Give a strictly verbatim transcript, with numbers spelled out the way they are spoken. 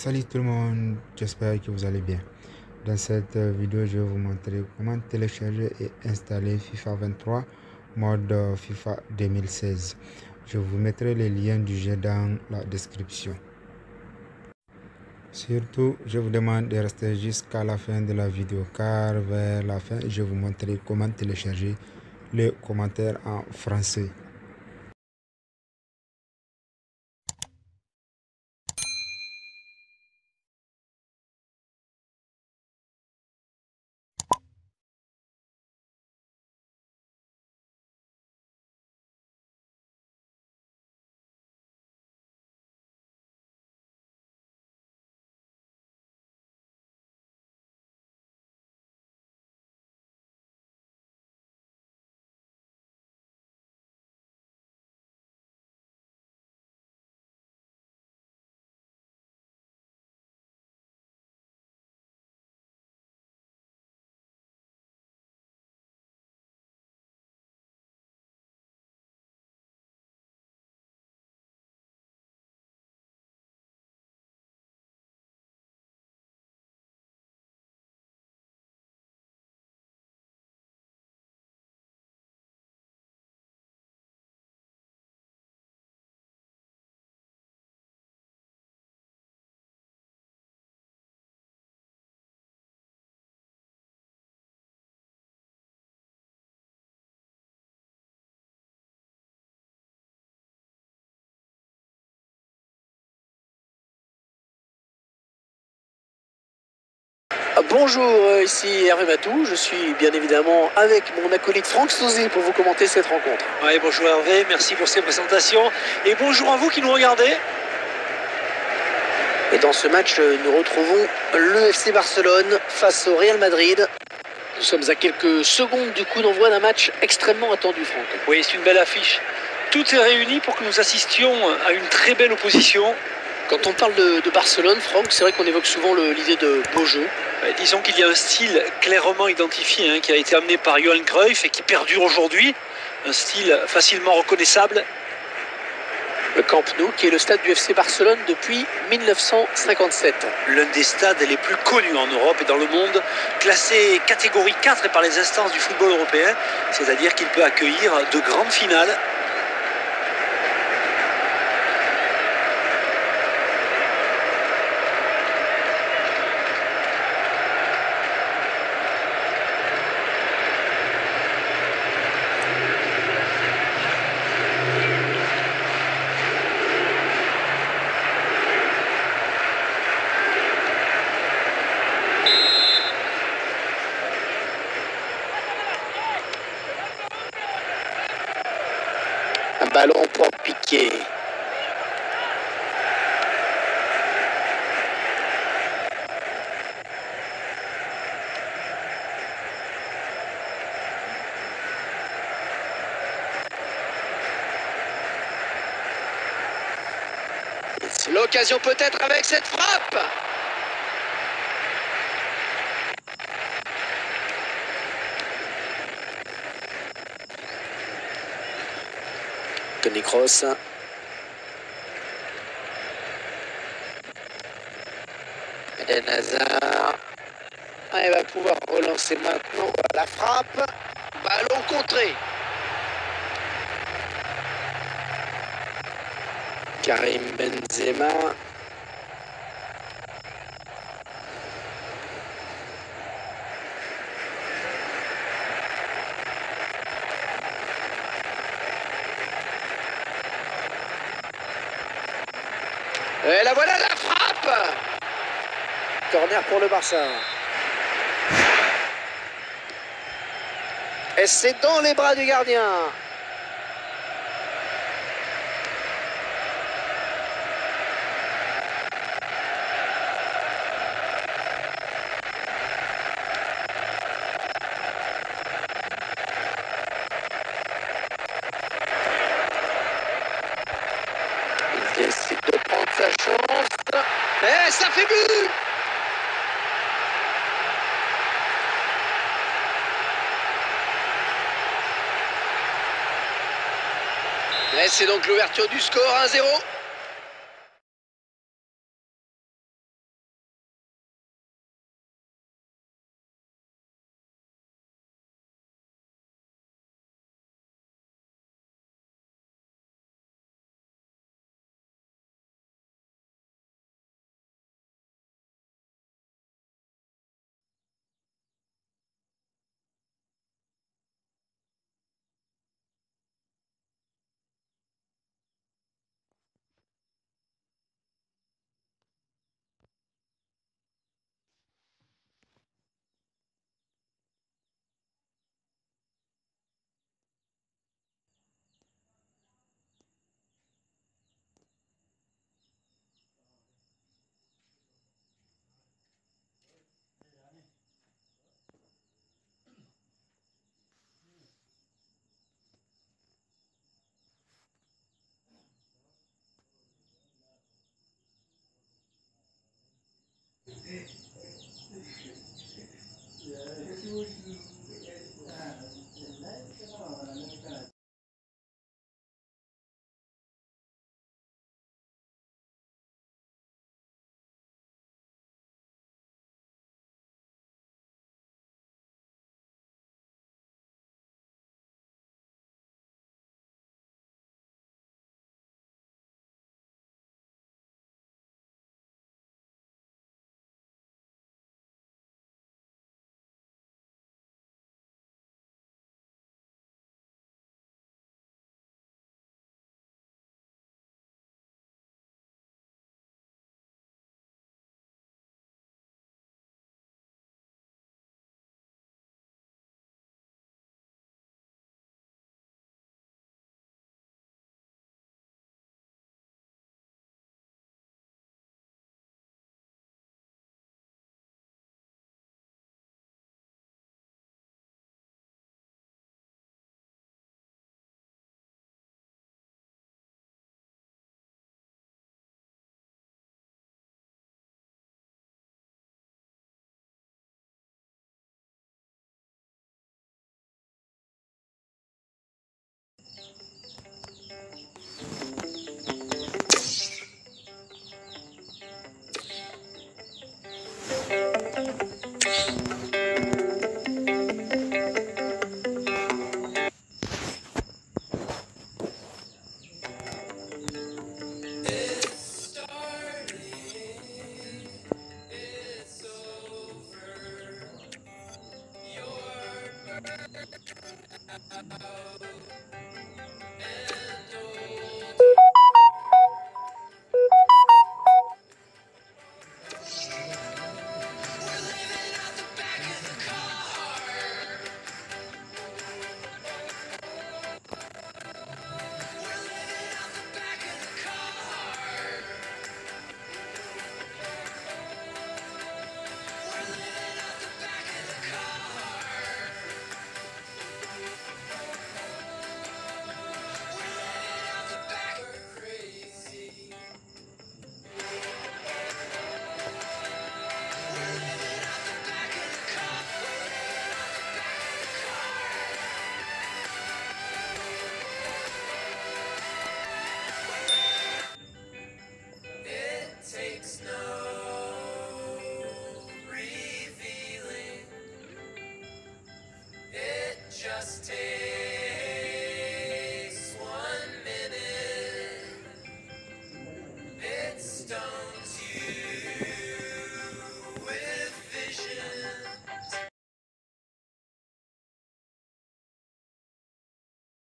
Salut tout le monde, j'espère que vous allez bien. Dans cette vidéo, je vais vous montrer comment télécharger et installer FIFA vingt-trois mode FIFA deux mille seize. Je vous mettrai les liens du jeu dans la description. Surtout, je vous demande de rester jusqu'à la fin de la vidéo car vers la fin, je vais vous montrer comment télécharger les commentaires en français. Bonjour, ici Hervé Matou, je suis bien évidemment avec mon acolyte Franck Sauzé pour vous commenter cette rencontre. Oui, bonjour Hervé, merci pour ces présentations et bonjour à vous qui nous regardez. Et dans ce match, nous retrouvons le F C Barcelone face au Real Madrid. Nous sommes à quelques secondes du coup d'envoi d'un match extrêmement attendu, Franck. Oui, c'est une belle affiche. Tout est réuni pour que nous assistions à une très belle opposition. Quand on parle de, de Barcelone, Franck, c'est vrai qu'on évoque souvent l'idée de beau jeu. Ouais, disons qu'il y a un style clairement identifié hein, qui a été amené par Johan Cruyff et qui perdure aujourd'hui. Un style facilement reconnaissable. Le Camp Nou, qui est le stade du F C Barcelone depuis mille neuf cent cinquante-sept. L'un des stades les plus connus en Europe et dans le monde, classé catégorie quatre par les instances du football européen, c'est-à-dire qu'il peut accueillir de grandes finales. Un ballon pour Piqué. C'est l'occasion peut-être avec cette frappe. Toni Kroos. Eden Hazard. Ah, il va pouvoir relancer maintenant la frappe. Ballon contré. Karim Benzema. Et la voilà la frappe. Corner pour le Barça. Et c'est dans les bras du gardien. Il décide de prendre sa chance. Et ça fait but. Et c'est donc l'ouverture du score, un zéro. It stones you.